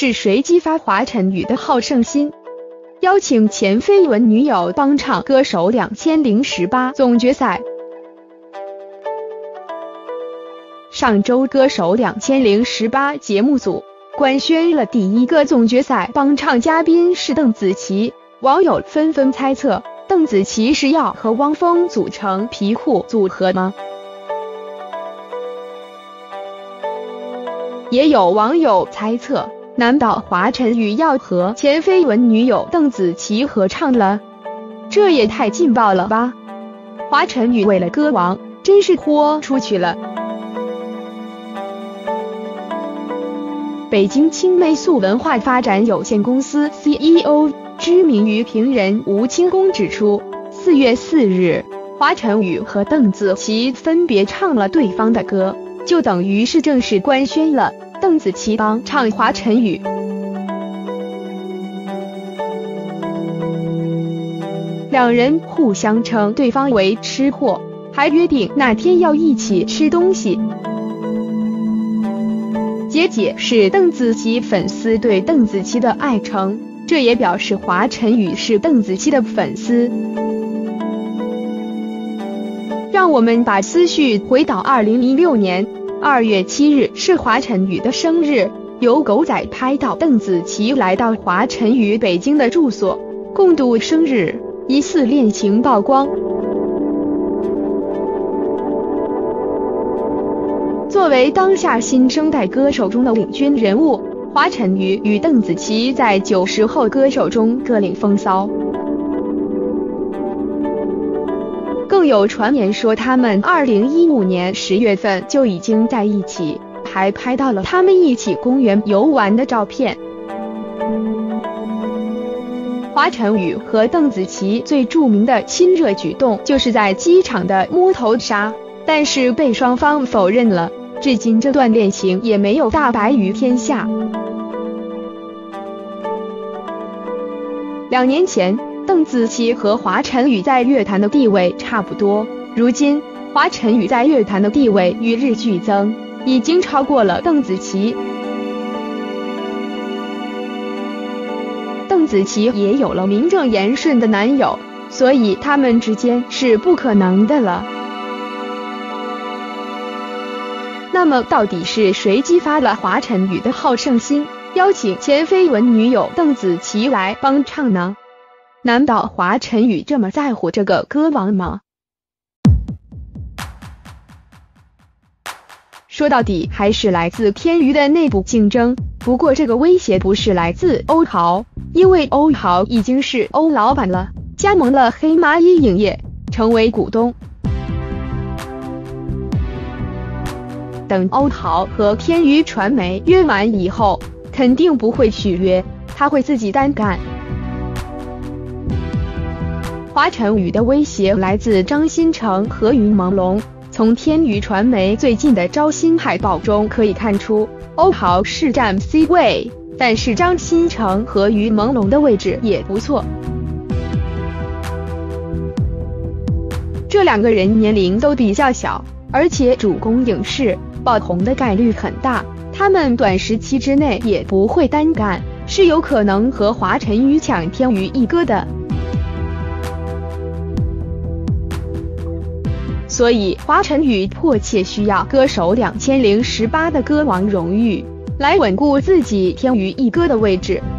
是谁激发华晨宇的好胜心？邀请前绯闻女友帮唱歌手2018总决赛。上周歌手2018节目组官宣了第一个总决赛帮唱嘉宾是邓紫棋，网友纷纷猜测邓紫棋是要和汪峰组成皮裤组合吗？也有网友猜测，难道华晨宇要和前绯闻女友邓紫棋合唱了？这也太劲爆了吧！华晨宇为了歌王，真是豁出去了。北京青霉素文化发展有限公司 CEO 知名娱评人吴清宫指出，4月4日，华晨宇和邓紫棋分别唱了对方的歌，就等于是正式官宣了邓紫棋帮唱华晨宇。两人互相称对方为吃货，还约定那天要一起吃东西。结解是邓紫棋粉丝对邓紫棋的爱称，这也表示华晨宇是邓紫棋的粉丝。让我们把思绪回到2016年2月7日，是华晨宇的生日，有狗仔拍到邓紫棋来到华晨宇北京的住所，共度生日，疑似恋情曝光。作为当下新生代歌手中的领军人物，华晨宇与邓紫棋在90后歌手中各领风骚。更有传言说他们2015年10月份就已经在一起，还拍到了他们一起公园游玩的照片。华晨宇和邓紫棋最著名的亲热举动就是在机场的摸头杀，但是被双方否认了，至今这段恋情也没有大白于天下。2年前，邓紫棋和华晨宇在乐坛的地位差不多，如今华晨宇在乐坛的地位与日俱增，已经超过了邓紫棋。邓紫棋也有了名正言顺的男友，所以他们之间是不可能的了。那么到底是谁激发了华晨宇的好胜心，邀请前绯闻女友邓紫棋来帮唱呢？难道华晨宇这么在乎这个歌王吗？说到底还是来自天娱的内部竞争，不过这个威胁不是来自欧豪，因为欧豪已经是欧老板了，加盟了黑蚂蚁影业，成为股东。等欧豪和天娱传媒约完以后，肯定不会续约，他会自己单干。华晨宇的威胁来自张新成和于朦胧，从天娱传媒最近的招新海报中可以看出，欧豪是占 C 位，但是张新成和于朦胧的位置也不错。这两个人年龄都比较小，而且主攻影视，爆红的概率很大，他们短时期之内也不会单干，是有可能和华晨宇抢天娱一哥的。所以华晨宇迫切需要歌手2018的歌王荣誉，来稳固自己天娱一哥的位置。